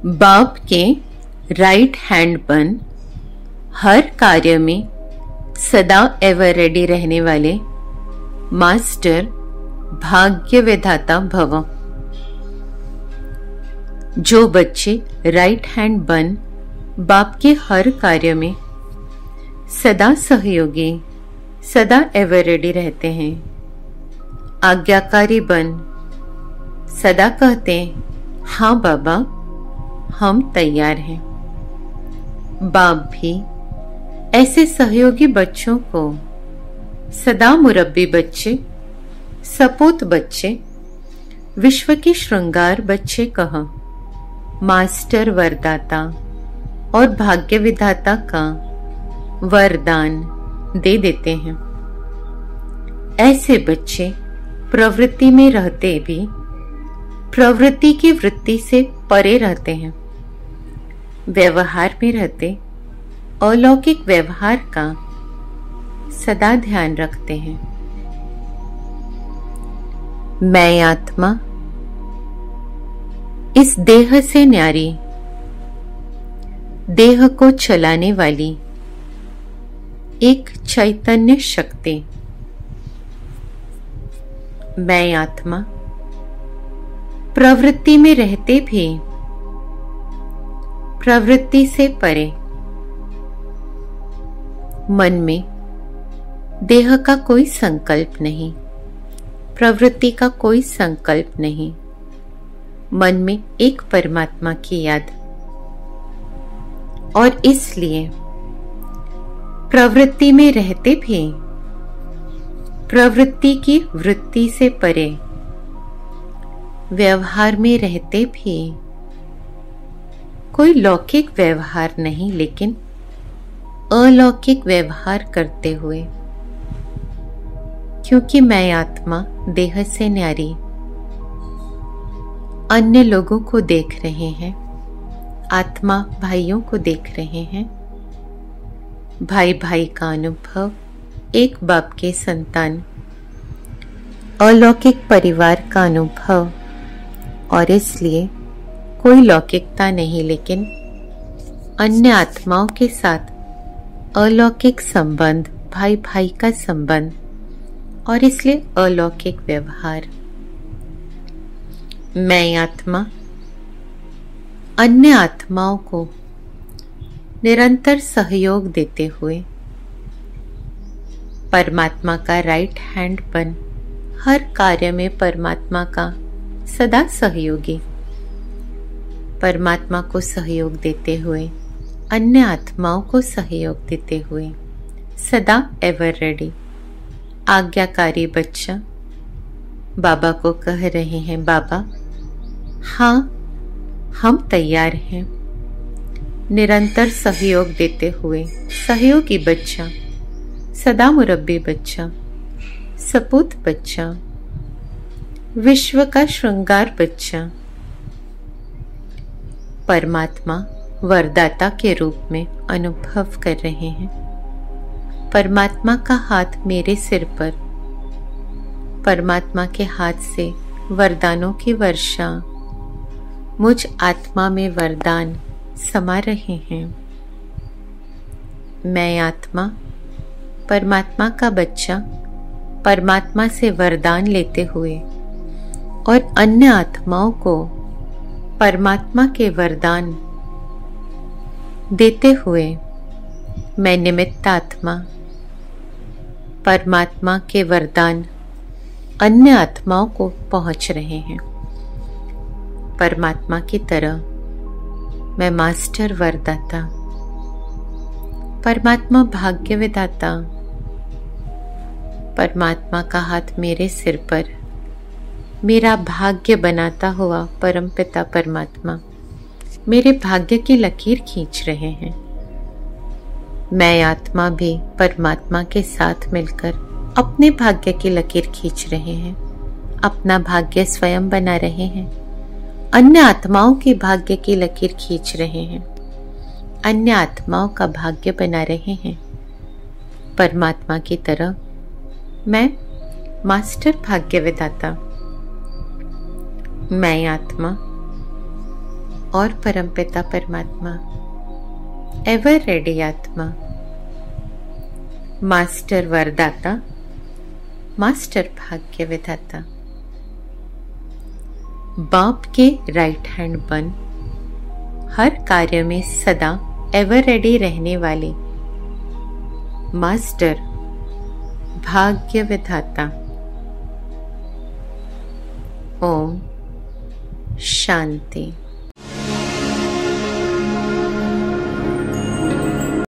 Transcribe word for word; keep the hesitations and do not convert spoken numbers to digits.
बाप के right hand बन हर कार्य में सदा एवर रेडी रहने वाले मास्टर भाग्य विधाता भव। जो बच्चे राइट हैंड बन बाप के हर कार्य में सदा सहयोगी, सदा एवर रेडी रहते हैं, आज्ञाकारी बन सदा कहते हैं हाँ बाबा हम तैयार हैं। बाप भी ऐसे सहयोगी बच्चों को सदा मुरब्बी बच्चे, सपूत बच्चे, विश्व के श्रृंगार बच्चे कह मास्टर वरदाता और भाग्य विधाता का वरदान दे देते हैं। ऐसे बच्चे प्रवृत्ति में रहते भी प्रवृत्ति की वृत्ति से परे रहते हैं। व्यवहार में रहते अलौकिक व्यवहार का सदा ध्यान रखते हैं। मैं आत्मा इस देह से न्यारी, देह को चलाने वाली एक चैतन्य शक्ति। मैं आत्मा प्रवृत्ति में रहते भी प्रवृत्ति से परे, मन में देह का कोई संकल्प नहीं, प्रवृत्ति का कोई संकल्प नहीं, मन में एक परमात्मा की याद। और इसलिए प्रवृत्ति में रहते भी प्रवृत्ति की वृत्ति से परे, व्यवहार में रहते भी कोई लौकिक व्यवहार नहीं, लेकिन अलौकिक व्यवहार करते हुए, क्योंकि मैं आत्मा देह से न्यारी अन्य लोगों को देख रहे हैं, आत्मा भाइयों को देख रहे हैं। भाई भाई का अनुभव, एक बाप के संतान, अलौकिक परिवार का अनुभव। और इसलिए कोई लौकिकता नहीं, लेकिन अन्य आत्माओं के साथ अलौकिक संबंध, भाई भाई का संबंध, और इसलिए अलौकिक व्यवहार। मैं आत्मा अन्य आत्माओं को निरंतर सहयोग देते हुए परमात्मा का राइट हैंड बन हर कार्य में परमात्मा का सदा सहयोगी, परमात्मा को सहयोग देते हुए, अन्य आत्माओं को सहयोग देते हुए सदा एवर रेडी, आज्ञाकारी बच्चा बाबा को कह रहे हैं बाबा हाँ हम तैयार हैं। निरंतर सहयोग देते हुए सहयोगी बच्चा, सदा मुरब्बी बच्चा, सपूत बच्चा, विश्व का श्रृंगार बच्चा, परमात्मा वरदाता के रूप में अनुभव कर रहे हैं। परमात्मा का हाथ मेरे सिर पर, परमात्मा के हाथ से वरदानों की वर्षा मुझ आत्मा में वरदान समा रहे हैं। मैं आत्मा परमात्मा का बच्चा, परमात्मा से वरदान लेते हुए और अन्य आत्माओं को परमात्मा के वरदान देते हुए, मैं निमित्त आत्मा परमात्मा के वरदान अन्य आत्माओं को पहुंच रहे हैं। परमात्मा की तरह मैं मास्टर वरदाता, परमात्मा भाग्य विधाता, परमात्मा का हाथ मेरे सिर पर मेरा भाग्य बनाता हुआ परमपिता परमात्मा मेरे भाग्य की लकीर खींच रहे हैं। मैं आत्मा भी परमात्मा के साथ मिलकर अपने भाग्य की लकीर खींच रहे हैं, अपना भाग्य स्वयं बना रहे हैं, अन्य आत्माओं के भाग्य की लकीर खींच रहे हैं, अन्य आत्माओं का भाग्य बना रहे हैं। परमात्मा की तरह मैं मास्टर भाग्य विधाता, मैं आत्मा और परमपिता परमात्मा, एवर रेडी आत्मा, मास्टर वरदाता, मास्टर भाग्य विधाता, बाप के राइट हैंड बन हर कार्य में सदा एवर रेडी रहने वाले मास्टर भाग्य विधाता। ओम शांति।